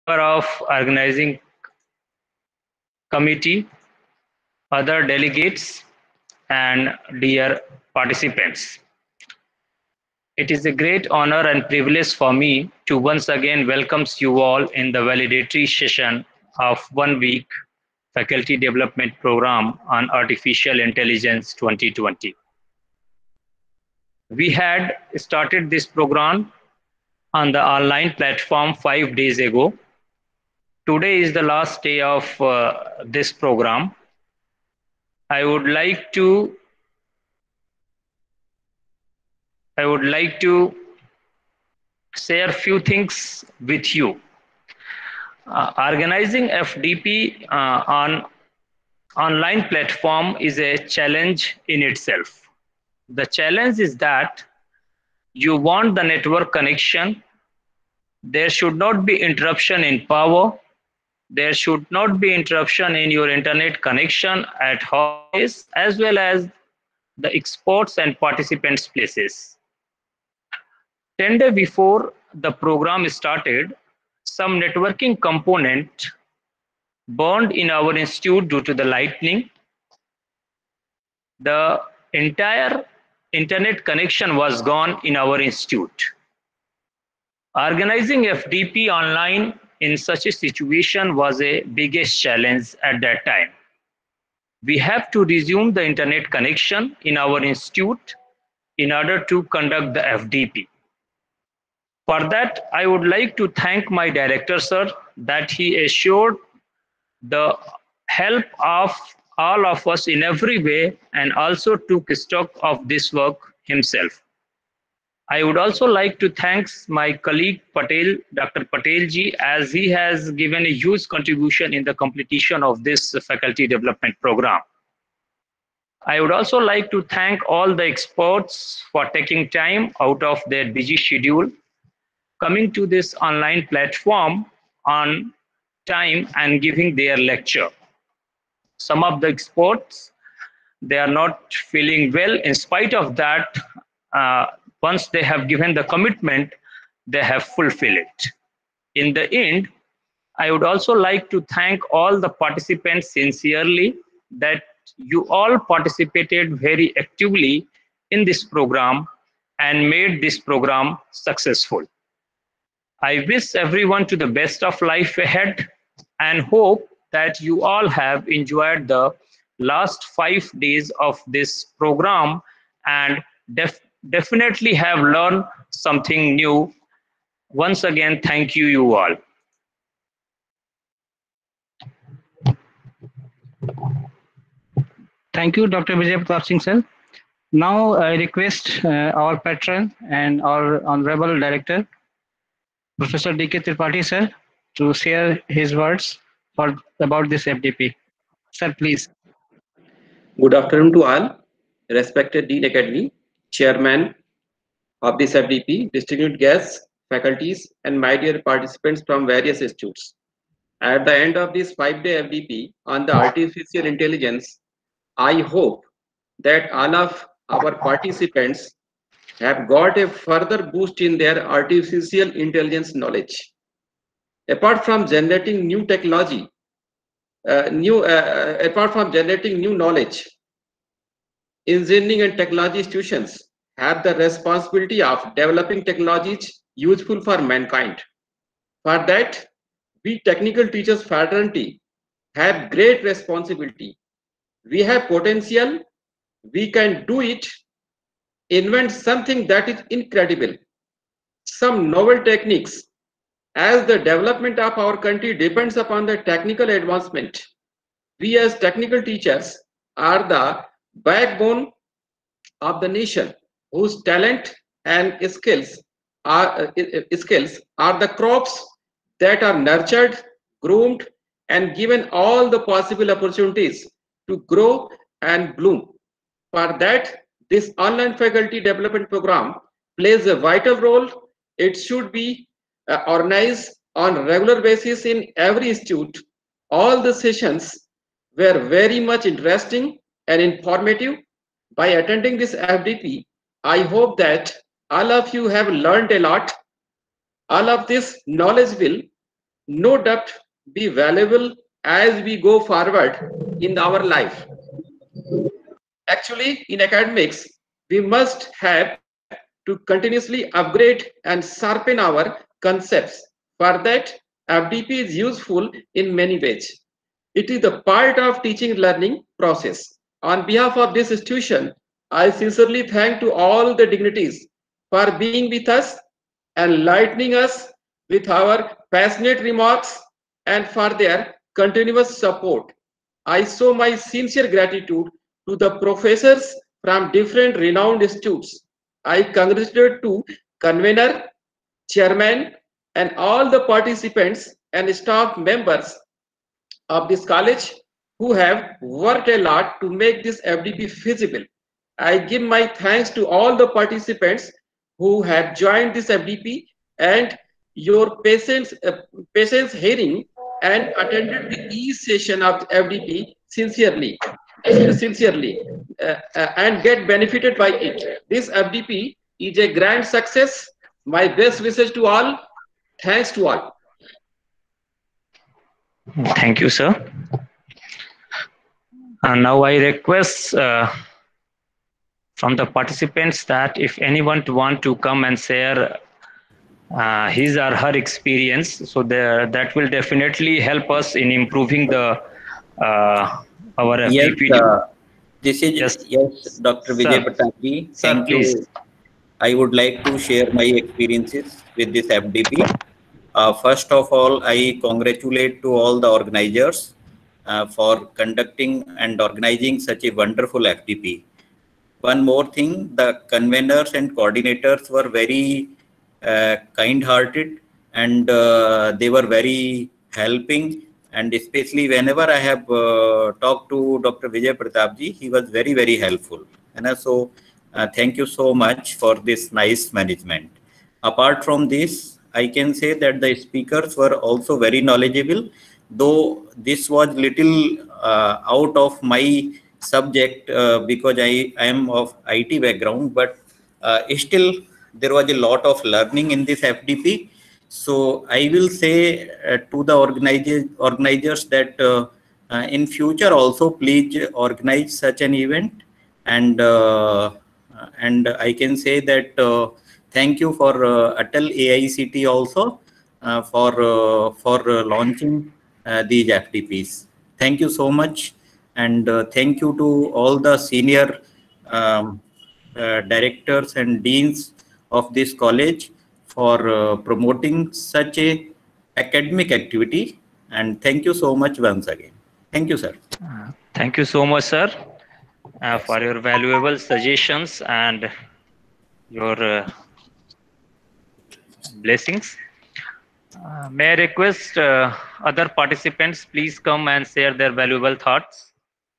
member of organizing committee, other delegates, and dear participants. It is a great honor and privilege for me to once again welcome you all in the validatory session of 1 week Faculty Development Program on Artificial Intelligence 2020. We had started this program on the online platform 5 days ago. Today is the last day of this program. I would like to I would like to share a few things with you. Organizing FDP on online platform is a challenge in itself. The challenge is that you want the network connection. There should not be interruption in power. There should not be interruption in your internet connection at office as well as the experts and participants places. 10 days before the program started, some networking component burned in our institute due to the lightning. The entire internet connection was gone in our institute. Organizing FDP online in such a situation was a biggest challenge at that time. We have to resume the internet connection in our institute in order to conduct the FDP. For that, I would like to thank my director, sir, that he assured the help of all of us in every way and also took stock of this work himself. I would also like to thank my colleague Patel, Dr. Patel ji, as he has given a huge contribution in the completion of this faculty development program. I would also like to thank all the experts for taking time out of their busy schedule, coming to this online platform on time and giving their lecture. Some of the experts, they are not feeling well. In spite of that, once they have given the commitment, they have fulfilled it. In the end, I would also like to thank all the participants sincerely that you all participated very actively in this program and made this program successful. I wish everyone to the best of life ahead and hope that you all have enjoyed the last 5 days of this program and definitely have learned something new. Once again, thank you all. Thank you, Dr. Vijay Pratap Singh sir. Now I request our patron and our honorable director, Professor D.K. Tripathi sir, to share his words about this FDP. Sir, please. Good afternoon to all. Respected Dean Academy, Chairman of this FDP, distinguished guests, faculties, and my dear participants from various institutes. At the end of this 5-day FDP on the artificial intelligence, I hope that all of our participants have got a further boost in their artificial intelligence knowledge. Apart from generating new technology, apart from generating new knowledge, engineering and technology institutions have the responsibility of developing technologies useful for mankind. For that, we technical teachers fraternity have great responsibility. We have potential, we can do it, invent something that is incredible, some novel techniques. As the development of our country depends upon the technical advancement, we as technical teachers are the backbone of the nation, whose talent and skills are the crops that are nurtured, groomed, and given all the possible opportunities to grow and bloom. For that, this online faculty development program plays a vital role. It should be organized on regular basis in every institute. All the sessions were very much interesting and informative. By attending this FDP, I hope that all of you have learned a lot. All of this knowledge will no doubt be valuable as we go forward in our life. Actually, in academics, we must have to continuously upgrade and sharpen our concepts. For that, FDP is useful in many ways. It is the part of teaching learning process. On behalf of this institution, I sincerely thank to all the dignitaries for being with us and enlightening us with our passionate remarks and for their continuous support. I show my sincere gratitude to the professors from different renowned institutes. I congratulate to convener, chairman, and all the participants and staff members of this college who have worked a lot to make this FDP feasible. I give my thanks to all the participants who have joined this FDP and your patience hearing and attended the each session of FDP sincerely, and get benefited by it. This FDP is a grand success. My best wishes to all. Thanks to all. Thank you, sir. And now I request from the participants that if anyone want to come and share his or her experience, so that will definitely help us in improving the our Yes, FDP. this is Yes, Dr. Vijay sir. Pratapji. Sir, Thank please. you. I would like to share my experiences with this FDP. First of all, I congratulate to all the organizers for conducting and organizing such a wonderful FDP. One more thing, the conveners and coordinators were very kind-hearted, and they were very helping. And especially whenever I have talked to Dr. Vijay Pratapji, he was very, very helpful. And so thank you so much for this nice management. Apart from this, I can say that the speakers were also very knowledgeable, though this was little out of my subject because I am of IT background, but still there was a lot of learning in this FDP. So I will say to the organizers that in future also please organize such an event, and I can say that thank you for Atal AICT also for launching these FDPs. Thank you so much, and thank you to all the senior directors and deans of this college for promoting such a academic activity. And thank you so much once again. Thank you, sir. Thank you so much, sir, for your valuable suggestions and your blessings. May I request other participants please come and share their valuable thoughts.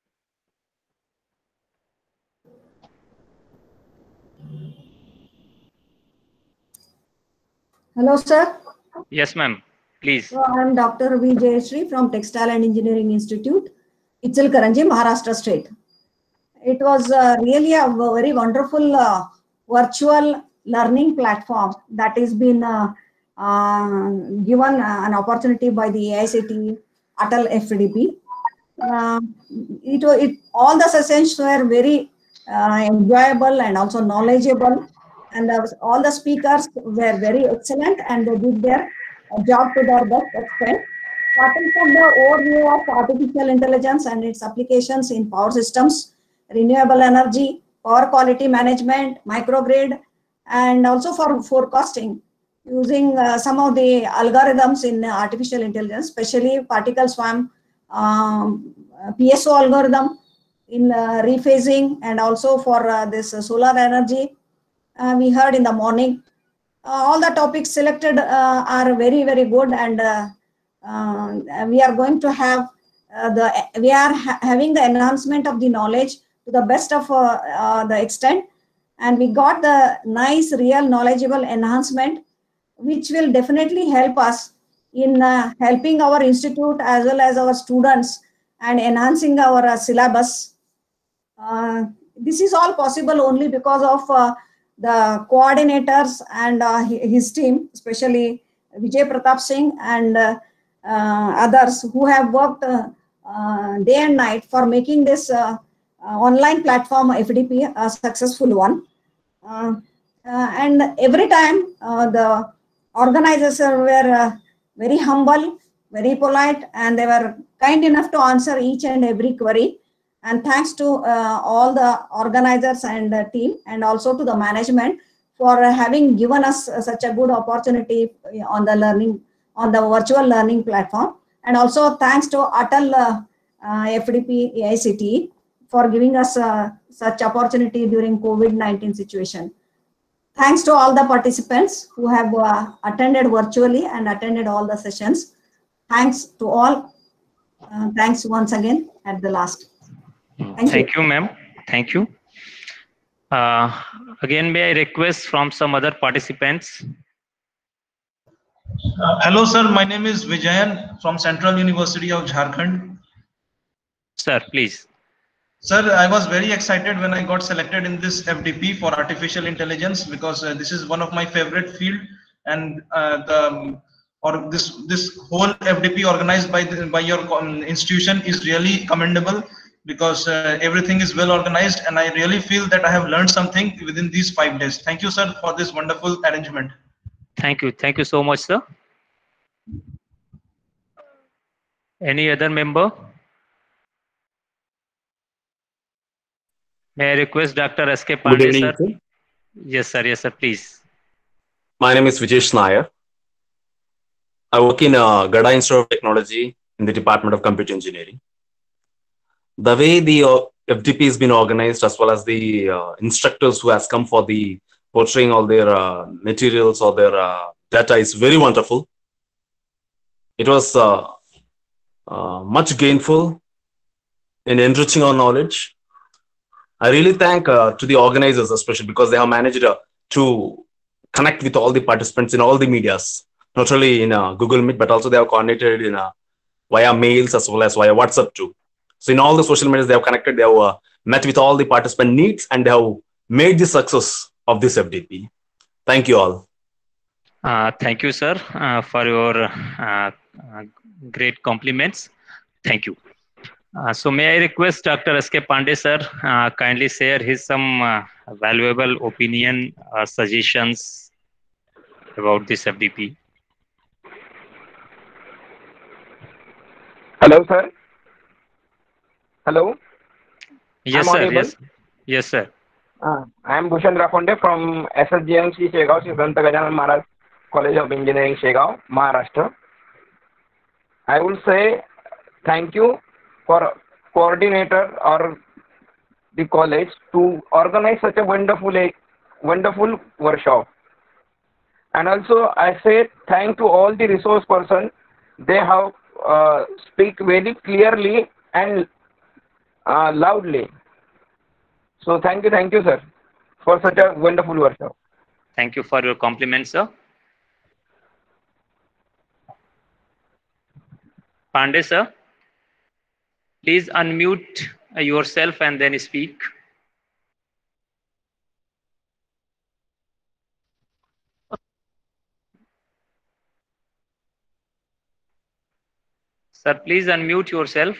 Hello, sir. Yes, ma'am. Please. So I'm Dr. V. Jayashree from Textile and Engineering Institute, Ichalkaranji, Maharashtra State. It was really a very wonderful virtual learning platform that has been given an opportunity by the AICTE Atal FDP. All the sessions were very enjoyable and also knowledgeable, and all the speakers were very excellent and they did their job to their best extent. Starting from the overview of artificial intelligence and its applications in power systems, renewable energy, power quality management, microgrid, and also for forecasting using some of the algorithms in artificial intelligence, especially particle swarm, PSO algorithm in rephasing, and also for this solar energy. We heard in the morning. All the topics selected are very, very good, and we are going to have having the enhancement of the knowledge to the best of the extent, and we got the nice, real, knowledgeable enhancement, which will definitely help us in helping our institute as well as our students and enhancing our syllabus. This is all possible only because of the coordinators and his team, especially Vijay Pratap Singh and others who have worked day and night for making this online platform FDP a successful one. And every time the organizers were very humble, very polite, and they were kind enough to answer each and every query. And thanks to all the organizers and the team, and also to the management for having given us such a good opportunity on the learning, on the virtual learning platform. And also thanks to Atal FDP AICTE for giving us such opportunity during COVID-19 situation. Thanks to all the participants who have attended virtually and attended all the sessions. Thanks to all. Thanks once again at the last. Thank you, ma'am. Thank you. Again, may I request from some other participants? Hello, sir. My name is Vijayan from Central University of Jharkhand. Sir, please. Sir, I was very excited when I got selected in this FDP for artificial intelligence, because this is one of my favorite field, and this whole FDP organized by your institution is really commendable, because everything is well organized, and I really feel that I have learned something within these 5 days. Thank you, sir, for this wonderful arrangement. Thank you. Thank you so much, sir. Any other member? May I request Dr. S.K. Pandey, Good evening, sir? sir. Yes, sir. Yes, sir. Please. My name is Vijesh Nair. I work in Gada Institute of Technology in the Department of Computer Engineering. The way the FDP has been organized, as well as the instructors who has come for the portraying all their materials or their data is very wonderful. It was much gainful in enriching our knowledge. I really thank to the organizers, especially because they have managed to connect with all the participants in all the medias, not only in Google Meet, but also they have coordinated in via mails as well as via WhatsApp too. So in all the social medias, they have connected, they have met with all the participant needs, and they have made the success of this FDP. Thank you all. Thank you, sir, for your great compliments. Thank you. So may I request Dr. S.K. Pandey, sir, kindly share his some valuable opinion, suggestions about this FDP. Hello, sir. Hello. Yes, sir. Yes. Yes, sir. I am Bhushan Rafonde from SSJMC Shegaon, Sant Gajanan Maharaj College of Engineering, Shegaon, Maharashtra. I will say thank you for coordinator or the college to organize such a wonderful workshop. And also I say thank to all the resource person. They have speak very clearly and loudly. So thank you, sir, for such a wonderful workshop. Thank you for your compliment, sir. Pandey, sir, please unmute yourself and then speak. Sir, please unmute yourself.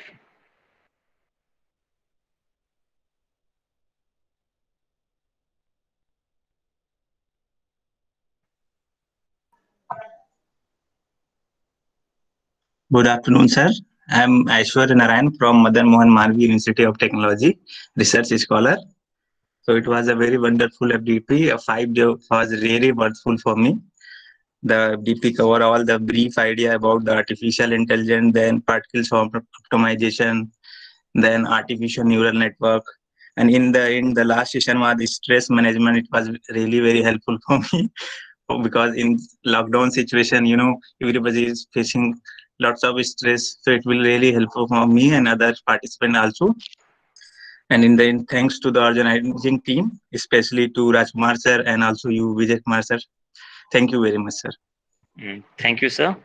Good afternoon, sir. I am Aishwarya Narayan from Madan Mohan Malviya University of Technology, research scholar. So it was a very wonderful FDP. 5 days was really worthful for me. The FDP covered all the brief idea about the artificial intelligence, then particle optimization, then artificial neural network. And in the last session was the stress management. It was really very helpful for me because in lockdown situation, everybody is facing lots of stress, so it will really helpful for me and other participants also. And in the end, thanks to the organizing team, especially to Rajkumar sir and also you, Vijay Kumar sir. Thank you very much, sir. Thank you, sir.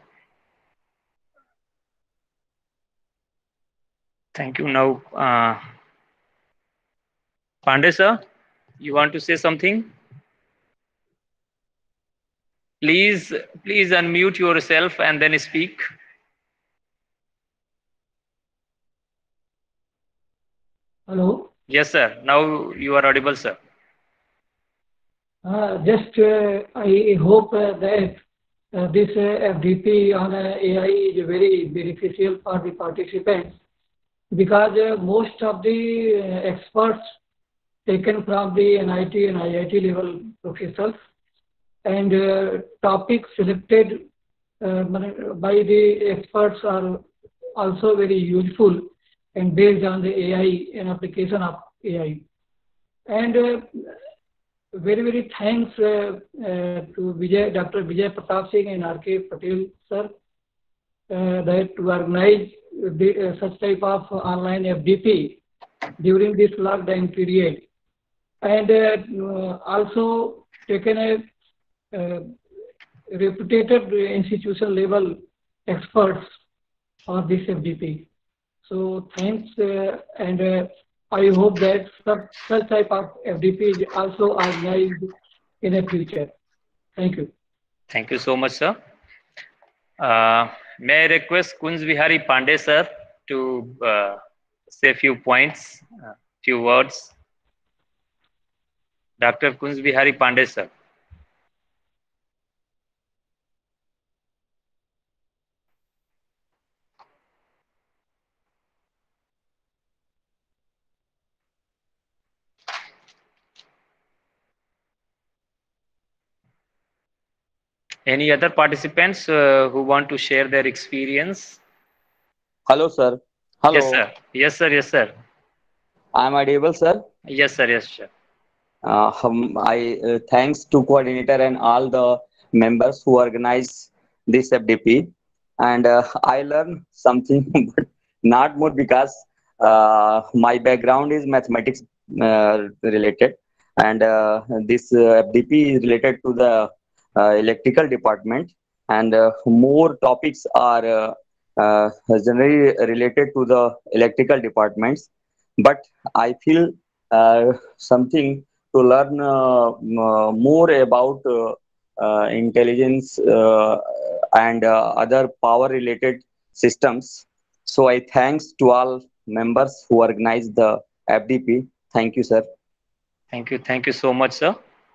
Thank you. Now, Pandey sir, you want to say something? Please unmute yourself and then speak. Hello. Yes, sir. Now you are audible, sir. I hope that this FDP on AI is very beneficial for the participants because most of the experts taken from the NIT and IIT level professors and topics selected by the experts are also very useful and based on the AI and application of AI. And very thanks to Dr. Vijay Pratap Singh and R.K. Patel, sir, that to organize such type of online FDP during this lockdown period. And also taken a reputed institution level experts for this FDP. So thanks, and I hope that such type of FDP is also organized in the future. Thank you. Thank you so much, sir. May I request Kunj Vihari Pandey, sir, to say a few points, few words. Dr. Kunj Vihari Pandey, sir. Any other participants who want to share their experience? Hello, sir. Hello. Yes, sir. Yes, sir. Yes, sir. I'm audible, sir. Yes, sir. Yes, sir. I thanks to coordinator and all the members who organize this FDP, and I learned something, but not more because my background is mathematics related, and this FDP is related to the electrical department, and more topics are generally related to the electrical departments. But I feel something to learn more about intelligence and other power related systems. So I thanks to all members who organized the FDP. Thank you, sir. Thank you. Thank you so much, sir.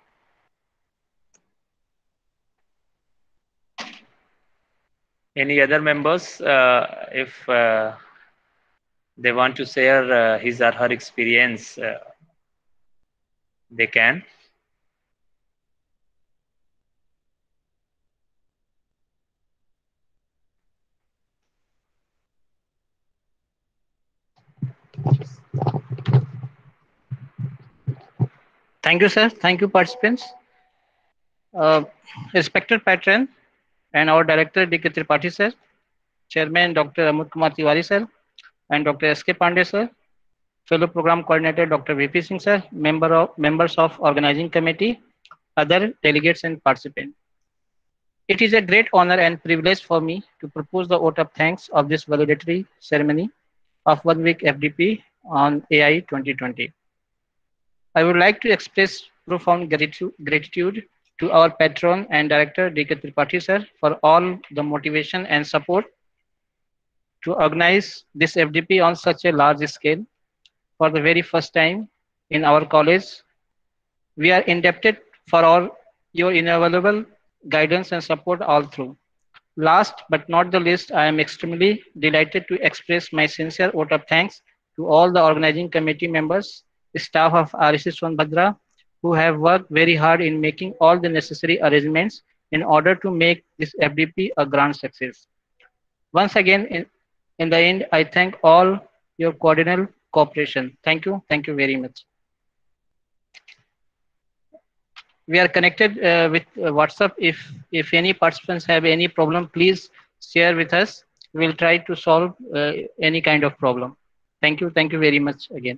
Any other members, if they want to share his or her experience, they can. Thank you, sir. Thank you, participants. Respected patron and our director, D.K. Tripathi, sir, Chairman, Dr. Amut Kumar Tiwari, sir, and Dr. S.K. Pandey, sir, fellow program coordinator, Dr. V.P. Singh, sir, members of organizing committee, other delegates and participants. It is a great honor and privilege for me to propose the vote of thanks of this validatory ceremony of 1 week FDP on AI 2020. I would like to express profound gratitude to our patron and director, D.K. Tripathi, sir, for all the motivation and support to organize this FDP on such a large scale for the very first time in our college. We are indebted for your invaluable guidance and support all through. Last but not the least, I am extremely delighted to express my sincere vote of thanks to all the organizing committee members, staff of RSC Sonbhadra, who have worked very hard in making all the necessary arrangements in order to make this FDP a grand success. Once again, in the end, I thank all your cordial cooperation. Thank you. Thank you very much. We are connected with WhatsApp. If any participants have any problem, please share with us. We'll try to solve any kind of problem. Thank you. Thank you very much again.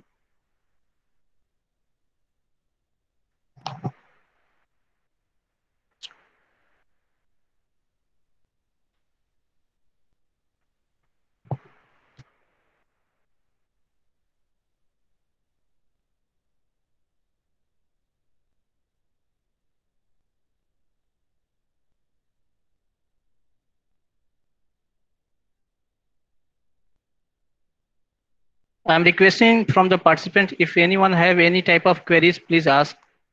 I'm requesting from the participant, if anyone have any type of queries, please ask.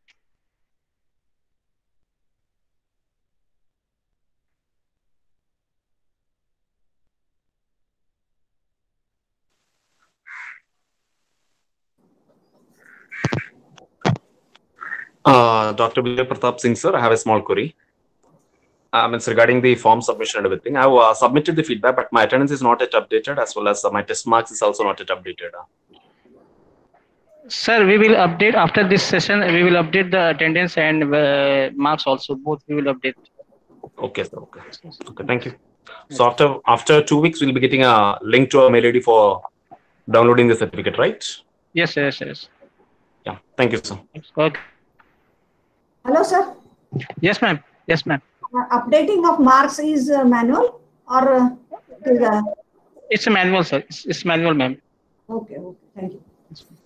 Dr. Vijay Pratap Singh, sir, I have a small query. It's regarding the form submission and everything. I have submitted the feedback, but my attendance is not yet updated, as well as my test marks is also not yet updated. Sir, we will update after this session. We will update the attendance and marks also. Both we will update. Okay, sir. Okay. Okay. Thank you. So after 2 weeks, we'll be getting a link to our mail ID for downloading the certificate, right? Yes, yes, yes. Yeah. Thank you, sir. Okay. Hello, sir. Yes, ma'am. Yes, ma'am. Updating of marks is manual or it's a manual, sir. It's manual, ma'am. Okay. Okay. Thank you.